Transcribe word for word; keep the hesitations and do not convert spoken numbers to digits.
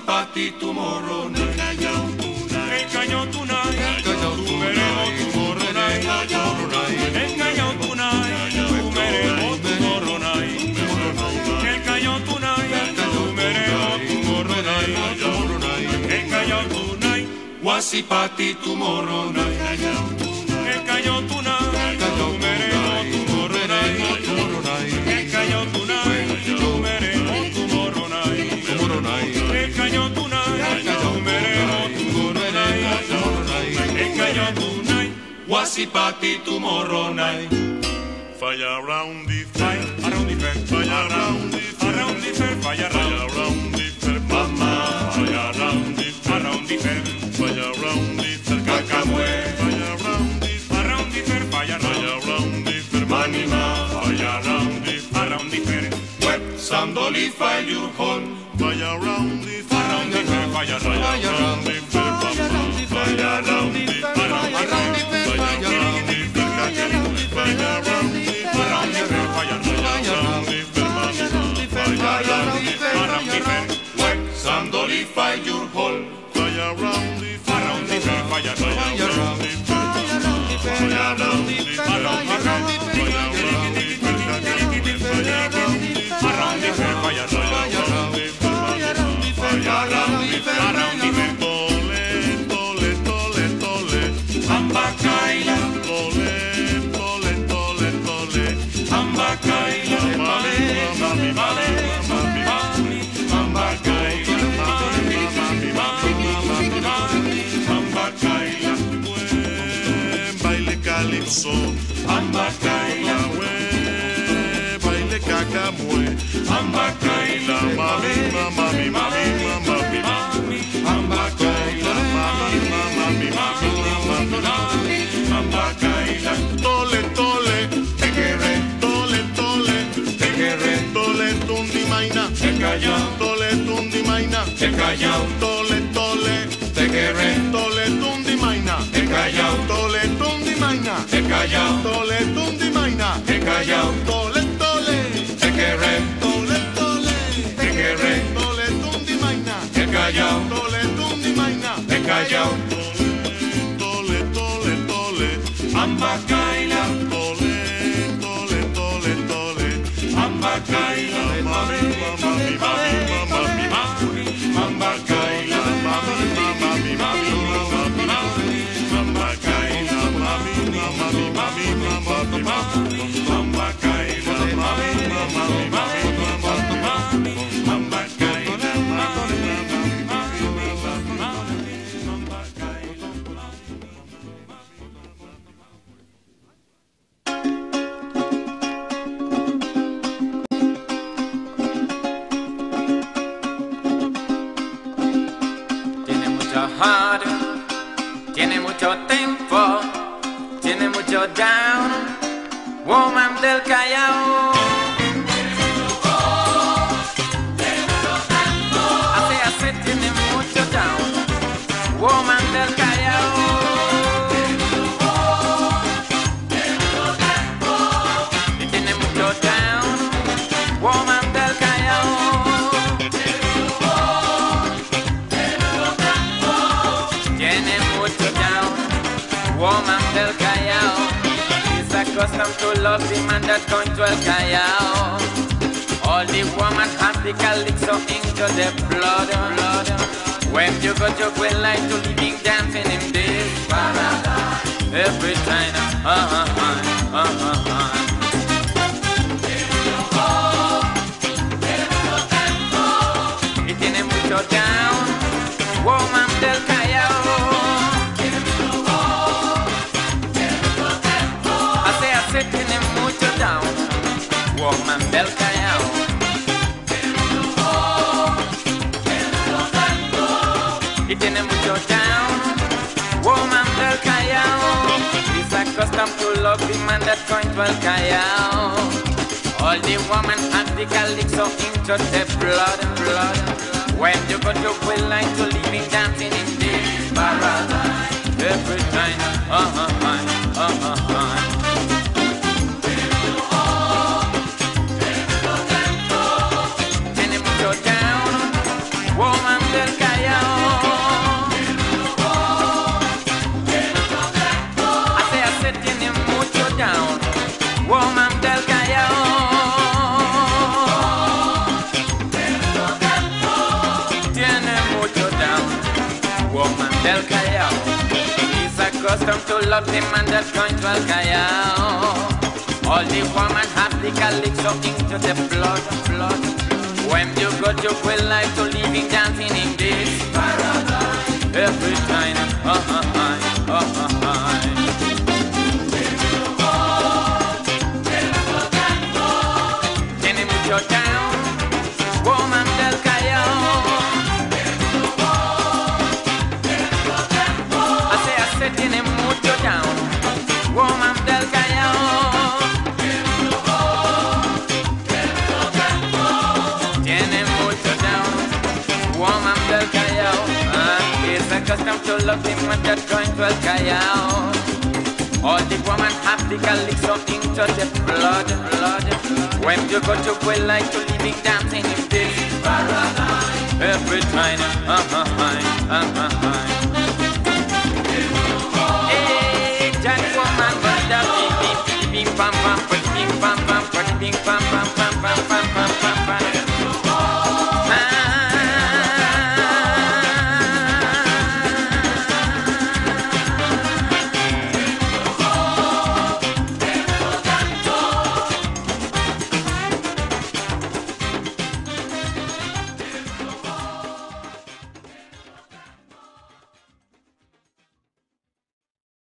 Wasipati tomorrow night. El Callao tonight, tu veremos tomorrow night. El Callao tonight, tu veremos tomorrow night. El Callao tonight, tu veremos tomorrow night. El Callao tonight, Wasipati tomorrow night. el Callao tonight, tu veremos tomorrow night. El Callao tonight, tu veremos tomorrow night. El Callao tonight, tu veremos tomorrow night. El Callao tonight, Wasipati tomorrow night. Fire around the fire, around the fair, fire around the fire, around the fair, fire fire around, around the fire, mama, fire around the fire, around the fair, fire around the fire, Cacamue, fire around the fire, around the fair, fire fire around, around the fire, Manima, fire around the fire, around the fair, Web, Sandoli, fire your horn. fire around the fire, around the fair, fire fire around, around the fire, mama, fire around the fire, fire around the fire, fire around the fire, around the fair, fire around, around the fair, Web, Sandoli, fire your horn. fire around the fire, around the fair, fire around, fire around the fire, fire around the fire, around the fair, around the fair, fire around, around the fair, Tole, tole, tole, tole, Ambacaila, tole, tole, tole, tole. Ambacaila, Mami, mami, mami, mami, mami, Ambacaila, Ambacaila, buen baile calipso, Ambacaila, buen baile cacamue, Ambacaila, mami, mami, mami, mami, mami, Ambacaila, mami, mami, mami, mami, Ambacaila, tole, tole, Tequere, tole, tole, Tequere, tole, tundi maina, El Callao, tole, tundi maina, El Callao, tole, tole, Tequere, tole, tundi maina, El Callao, tole, tundi maina, El Callao, tole, tundi maina, El Callao, tole, tole, Tequere, tole, tole, Tequere, tole, tundi maina, El Callao, tole, tundi maina, El Callao, tole, tole, tole, Ambacaila, tole, tole, tole, tole, Ambacaila, mami, mami, mami, mami, mami, Ambacaila, mami, mami, mami, mami, mami, Ambacaila, mami, mami, mami, mami, mami, Ambacaila, mami, mami, mami, Tiene mucho hard, tiene mucho tempo, tiene mucho down, woman del Callao. Hace, hace, tiene mucho down, woman del Callao. Y tiene mucho down, woman del Callao. Tiene mucho down, woman del Callao. She's accustomed to love the man that comes to El Callao. All the woman has the calypso into the blood, blood. When you go to quit like to living dancing in this paradise. Every time, uh-huh, uh-huh, uh-huh. Y tiene mucho down, woman del Callao. Hace, hace, tiene mucho down, woman del Callao. Y tiene mucho down, woman del Callao. She's accustomed to love the man that comes to El Callao. All the woman has the calypso into the blood, blood. When you go to quit like to living dancing in this paradise. Every time, uh-huh, uh-huh, uh-huh. Tiene mucho down, woman del Callao. accustomed to love the man that's going to El Callao. All the women have the calyx so into the blood, blood. When you go to quit life to living dancing in this paradise. Every time, uh, uh, uh, uh, uh, uh. Tiene mucho down, woman del Callao. Hace, hace, tiene mucho down, woman del Callao. Tiene mucho down, woman del Callao. Uh, is accustomed to love him when they're going to El Callao. All the women have the calypso into the blood, blood. When you go to quit like to living dancing in this paradise. Every time, uh uh uh uh uh uh. Hey, Jack woman, but the bing bing bing bam bam, but bing bam bam, but bing bam bam.